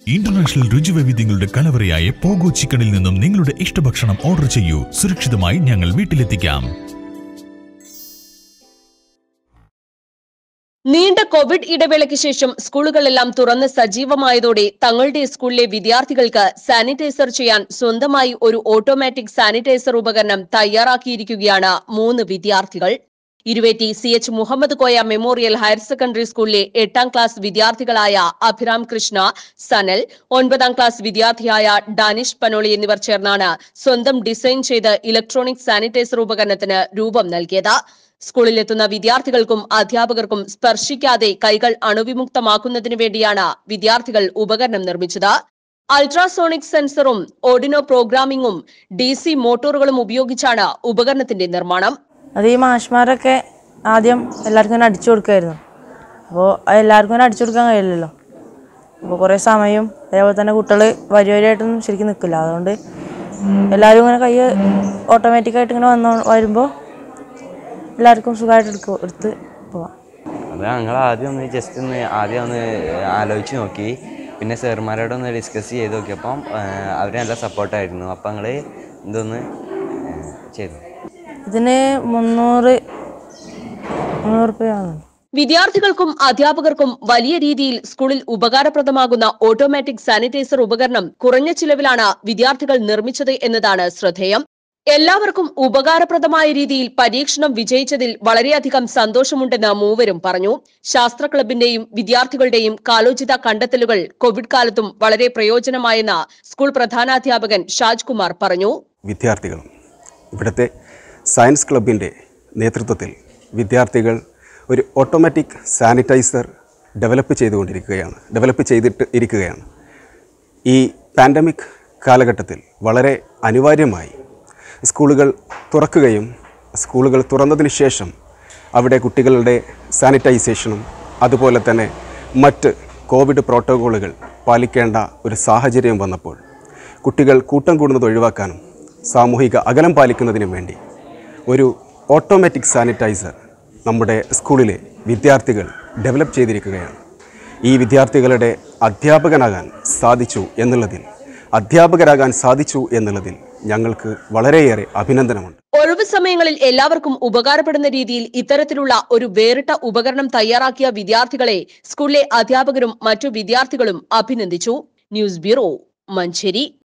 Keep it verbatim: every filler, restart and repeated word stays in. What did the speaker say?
International രുചിവൈവിധ്യങ്ങളുടെ കലവറയായ pogo ചിക്കനിൽ നിന്നും നിങ്ങളുടെ ഇഷ്ടഭക്ഷണം ഓർഡർ ചെയ്യൂ. സുരക്ഷിതമായി ഞങ്ങൾ വീട്ടിലെത്തിക്കാം. നീണ്ട കോവിഡ് ഇടവേളയ്ക്ക് ശേഷം സ്കൂളുകളെല്ലാം തുറന്ന് സജീവമായതോടെ തങ്ങളുടെ സ്കൂളിലെ വിദ്യാർത്ഥികൾക്ക് സാനിറ്റൈസർ ചെയ്യാൻ സ്വന്തമായി ഒരു ഓട്ടോമാറ്റിക് സാനിറ്റൈസർ ഉപകരണം തയ്യാറാക്കിയിരിക്കുകയാണ് മൂന്ന് വിദ്യാർത്ഥികൾ. Iruvetty C H Muhammad Koya memorial higher secondary സ്കൂളിലെ എട്ടാം ക്ലാസ് വിദ്യാർത്ഥികളായ അഭിരാം കൃഷ്ണ, സനൽ, ഒൻപതാം ക്ലാസ് വിദ്യാർത്ഥിയായ ഡാനിഷ് പനോളി എന്നിവർ ചേർന്നാണ് സ്വന്തം ഡിസൈൻ ചെയ്ത് ഇലക്ട്രോണിക് സാനിറ്റൈസർ ഉപകരണത്തിന് രൂപം നൽകിയത്. സ്കൂളിലെത്തുന്ന വിദ്യാർത്ഥികൾക്കും അധ്യാപകർക്കും സ്പർശിക്കാതെ കൈകൾ അണുവിമുക്തമാക്കുന്നതിനു വേണ്ടിയാണ് വിദ്യാർത്ഥികൾ ഉപകരണം നിർമ്മിച്ചത്. അൾട്രാസോണിക് സെൻസറും ഓർഡിനോ പ്രോഗ്രാമിംഗും ഡി സി മോട്ടോറുകളും ഉപയോഗിച്ചാണ് ഉപകരണത്തിന്റെ നിർമ്മാണം. അത് ഈ മാഷ്മാരൊക്കെ ആദ്യം എല്ലാവർക്കും തന്നെ അടിച്ചു കൊടുക്കുമായിരുന്നു. അപ്പോൾ എല്ലാവർക്കും തന്നെ അടിച്ചു കൊടുക്കാൻ കഴിയില്ലല്ലോ. അപ്പോൾ കുറേ സമയം അതേപോലെ തന്നെ കുട്ടികൾ വരി വരിയായിട്ടൊന്നും ശരിക്കും നിൽക്കില്ല. അതുകൊണ്ട് എല്ലാവരും ഇങ്ങനെ കൈ ഓട്ടോമാറ്റിക്കായിട്ട് ഇങ്ങനെ വന്ന് വരുമ്പോൾ എല്ലാവർക്കും സുഖമായിട്ട് എടുക്കും എടുത്ത് പോവാം. അത് ഞങ്ങൾ ആദ്യം ഒന്ന് ജസ്റ്റ് ഒന്ന് ആദ്യം ഒന്ന് ആലോചിച്ച് നോക്കി. പിന്നെ സാറുമാരോടൊന്ന് ഡിസ്കസ് ചെയ്ത് നോക്കിയപ്പം അവർ നല്ല സപ്പോർട്ടായിരുന്നു. അപ്പം ഞങ്ങൾ ഇതൊന്ന് ചെയ്തു. ഇതിന് മുന്നൂറ് മുന്നൂറ് രൂപയാണ്. വിദ്യാർത്ഥികൾക്കും അധ്യാപകർക്കും വലിയ രീതിയിൽ സ്കൂളിൽ ഉപകാരപ്രദമാകുന്ന ഓട്ടോമാറ്റിക് സാനിറ്റൈസർ ഉപകരണം കുറഞ്ഞ ചിലവിലാണ് വിദ്യാർത്ഥികൾ നിർമ്മിച്ചത് എന്നതാണ് ശ്രദ്ധേയം. എല്ലാവർക്കും ഉപകാരപ്രദമായ രീതിയിൽ പരീക്ഷണം വിജയിച്ചതിൽ വളരെയധികം സന്തോഷമുണ്ടെന്ന് മൂവരും പറഞ്ഞു. ശാസ്ത്ര ക്ലബിന്റെയും വിദ്യാർത്ഥികളുടെയും കാലോചിത കണ്ടെത്തലുകൾ കോവിഡ് കാലത്തും വളരെ പ്രയോജനമായെന്ന് സ്കൂൾ പ്രധാനാധ്യാപകൻ ഷാജ് കുമാർ പറഞ്ഞു. വിദ്യാർത്ഥികളും ഇവിടുത്തെ സയൻസ് ക്ലബിൻ്റെ നേതൃത്വത്തിൽ വിദ്യാർത്ഥികൾ ഒരു ഓട്ടോമാറ്റിക് സാനിറ്റൈസർ ഡെവലപ്പ് ചെയ്തുകൊണ്ടിരിക്കുകയാണ് ഡെവലപ്പ് ചെയ്തിട്ട് ഇരിക്കുകയാണ്. ഈ പാൻഡമിക് കാലഘട്ടത്തിൽ വളരെ അനിവാര്യമായി സ്കൂളുകൾ തുറക്കുകയും സ്കൂളുകൾ തുറന്നതിന് ശേഷം അവിടെ കുട്ടികളുടെ സാനിറ്റൈസേഷനും അതുപോലെ തന്നെ മറ്റ് കോവിഡ് പ്രോട്ടോക്കോളുകൾ പാലിക്കേണ്ട ഒരു സാഹചര്യം വന്നപ്പോൾ കുട്ടികൾ കൂട്ടം കൂടുന്നത് ഒഴിവാക്കാനും സാമൂഹിക അകലം പാലിക്കുന്നതിനും വേണ്ടി ഒരു ഓട്ടോമാറ്റിക് സാനിറ്റൈസർ നമ്മുടെ സ്കൂളിലെ വിദ്യാർത്ഥികൾ ഡെവലപ്പ് ചെയ്തിരിക്കുകയാണ്. ഈ വിദ്യാർത്ഥികളുടെ അധ്യാപകനാകാൻ സാധിച്ചു എന്നുള്ളതിൽ അധ്യാപകരാകാൻ സാധിച്ചു എന്നുള്ളതിൽ ഞങ്ങൾക്ക് വളരെയേറെ അഭിനന്ദനമുണ്ട്. ഒഴിവ് സമയങ്ങളിൽ എല്ലാവർക്കും ഉപകാരപ്പെടുന്ന രീതിയിൽ ഇത്തരത്തിലുള്ള ഒരു വേറിട്ട ഉപകരണം തയ്യാറാക്കിയ വിദ്യാർത്ഥികളെ സ്കൂളിലെ അധ്യാപകരും മറ്റു വിദ്യാർത്ഥികളും അഭിനന്ദിച്ചു. News bureau, Manjeri.